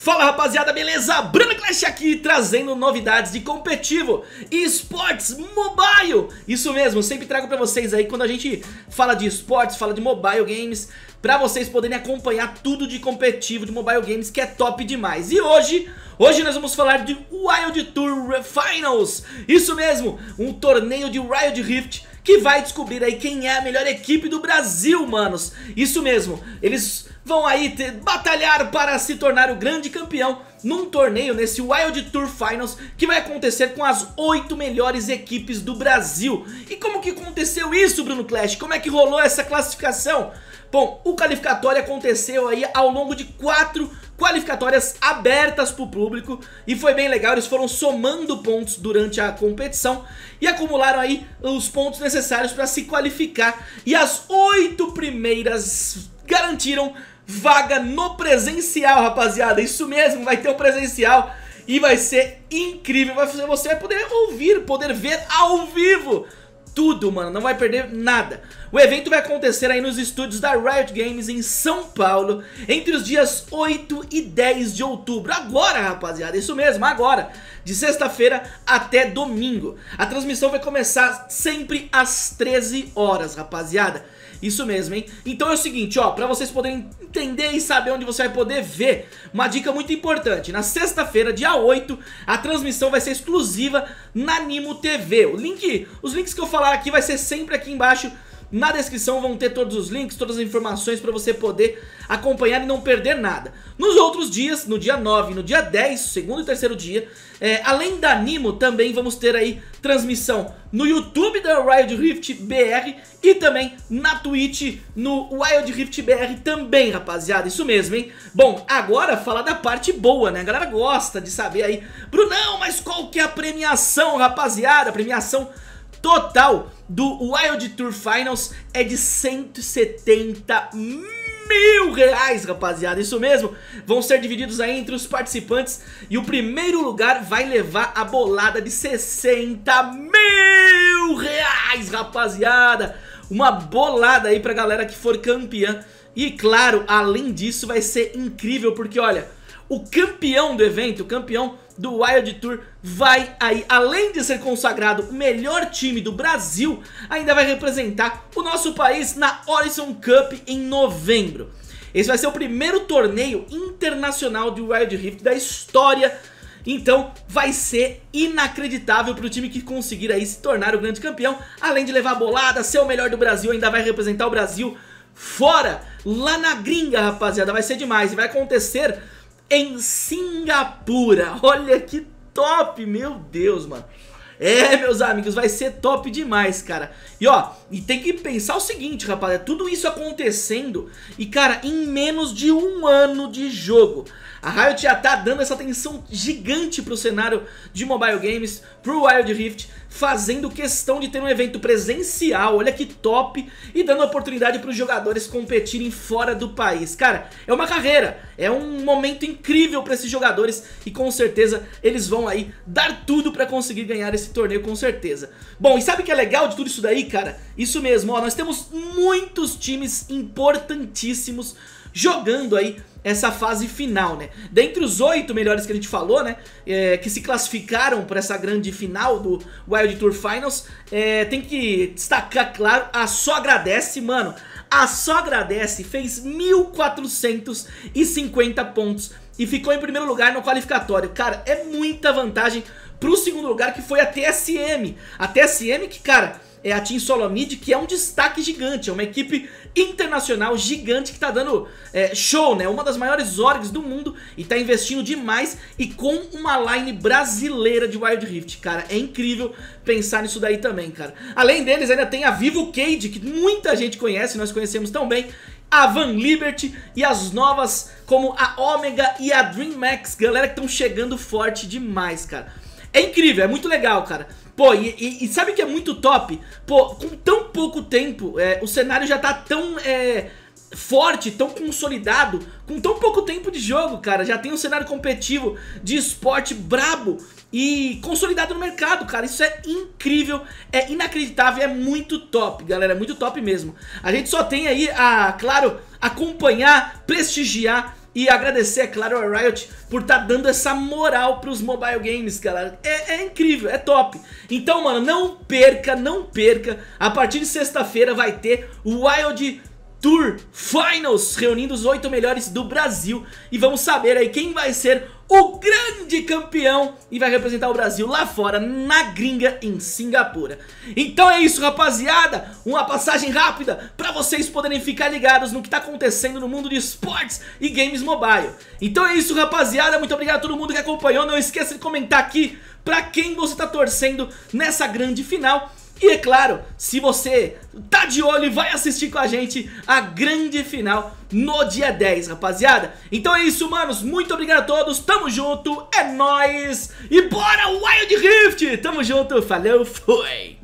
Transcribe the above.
Fala rapaziada, beleza? Bruno Clash aqui trazendo novidades de competitivo e esportes mobile. Isso mesmo, eu sempre trago pra vocês aí quando a gente fala de esportes, fala de mobile games, pra vocês poderem acompanhar tudo de competitivo, de mobile games, que é top demais. E hoje nós vamos falar de Wild Tour Finals. Isso mesmo, um torneio de Wild Rift que vai descobrir aí quem é a melhor equipe do Brasil, manos. Isso mesmo, eles vão aí batalhar para se tornar o grande campeão num torneio, nesse Wild Tour Finals, que vai acontecer com as 8 melhores equipes do Brasil. E como que aconteceu isso, Bruno Clash? Como é que rolou essa classificação? Bom, o qualificatório aconteceu aí ao longo de 4 qualificatórias abertas para o público e foi bem legal. Eles foram somando pontos durante a competição e acumularam aí os pontos necessários para se qualificar, e as 8 primeiras garantiram vaga no presencial, rapaziada. Isso mesmo, vai ter o presencial e vai ser incrível. Você vai poder ouvir, poder ver ao vivo tudo, mano, não vai perder nada. O evento vai acontecer aí nos estúdios da Riot Games em São Paulo, entre os dias 8 e 10 de outubro. Agora, rapaziada, isso mesmo, agora, de sexta-feira até domingo. A transmissão vai começar sempre às 13 horas, rapaziada. Isso mesmo, hein? Então é o seguinte, ó, pra vocês poderem entender e saber onde você vai poder ver, uma dica muito importante: na sexta-feira, dia 8, a transmissão vai ser exclusiva na Nimo TV. Os links que eu falar aqui vai ser sempre aqui embaixo na descrição, vão ter todos os links, todas as informações pra você poder acompanhar e não perder nada. Nos outros dias, no dia 9 e no dia 10, segundo e terceiro dia, além da Nimo, também vamos ter aí transmissão no YouTube da Wild Rift BR e também na Twitch, no Wild Rift BR também, rapaziada. Isso mesmo, hein? Bom, agora fala da parte boa, né? A galera gosta de saber aí: Brunão, mas qual que é a premiação, rapaziada? A premiação total do Wild Tour Finals é de 170 mil reais, rapaziada. Isso mesmo, vão ser divididos aí entre os participantes e o primeiro lugar vai levar a bolada de 60 mil reais, rapaziada. Uma bolada aí pra galera que for campeã. E claro, além disso vai ser incrível porque, olha, o campeão do evento, o campeão do Wild Tour, vai aí, além de ser consagrado o melhor time do Brasil, ainda vai representar o nosso país na Horizon Cup em novembro. Esse vai ser o primeiro torneio internacional de Wild Rift da história. Então vai ser inacreditável para o time que conseguir aí se tornar o grande campeão. Além de levar a bolada, ser o melhor do Brasil, ainda vai representar o Brasil fora, lá na gringa, rapaziada. Vai ser demais e vai acontecer em Singapura. Olha que top, meu Deus, mano. Meus amigos, vai ser top demais, cara. E ó, e tem que pensar o seguinte, rapaziada, tudo isso acontecendo e, cara, em menos de um ano de jogo. A Riot já tá dando essa atenção gigante pro cenário de mobile games, pro Wild Rift, fazendo questão de ter um evento presencial, olha que top, e dando oportunidade pros jogadores competirem fora do país. Cara, é uma carreira, é um momento incrível pra esses jogadores e com certeza eles vão aí dar tudo pra conseguir ganhar esse torneio, com certeza. Bom, e sabe o que é legal de tudo isso daí, cara? Isso mesmo, ó, nós temos muitos times importantíssimos jogando aí essa fase final, né? Dentre os 8 melhores que a gente falou, né, que se classificaram para essa grande final do Wild Tour Finals, tem que destacar, claro, a Só Agradece, mano. A Só Agradece fez 1.450 pontos e ficou em primeiro lugar no qualificatório. Cara, é muita vantagem pro segundo lugar, que foi a TSM. A TSM que, cara, é a Team Solomid, que é um destaque gigante, é uma equipe internacional gigante que tá dando show, né? Uma das maiores orgs do mundo e tá investindo demais e com uma line brasileira de Wild Rift, cara. É incrível pensar nisso daí também, cara. Além deles, ainda tem a Vivo Cage, que muita gente conhece, nós conhecemos tão bem, a Van Liberty e as novas como a Omega e a DreamHack, galera que estão chegando forte demais, cara. É incrível, é muito legal, cara. Pô, e sabe o que é muito top? Pô, com tão pouco tempo, o cenário já tá tão forte, tão consolidado, com tão pouco tempo de jogo, cara. Já tem um cenário competitivo de esporte brabo e consolidado no mercado, cara. Isso é incrível, é inacreditável, é muito top, galera, é muito top mesmo. A gente só tem aí a, claro, acompanhar, prestigiar E agradecer, é claro, a Riot por estar dando essa moral pros mobile games, galera. É incrível, é top. Então, mano, não perca, não perca. A partir de sexta-feira vai ter o Wild Tour Finals, reunindo os 8 melhores do Brasil. E vamos saber aí quem vai ser o grande campeão e vai representar o Brasil lá fora, na gringa, em Singapura. Então é isso, rapaziada. Uma passagem rápida pra vocês poderem ficar ligados no que tá acontecendo no mundo de esportes e games mobile. Então é isso, rapaziada. Muito obrigado a todo mundo que acompanhou. Não esqueça de comentar aqui pra quem você tá torcendo nessa grande final. E é claro, se você tá de olho e vai assistir com a gente a grande final no dia 10, rapaziada. Então é isso, manos, muito obrigado a todos, tamo junto, é nóis. E bora Wild Rift, tamo junto, falou, foi.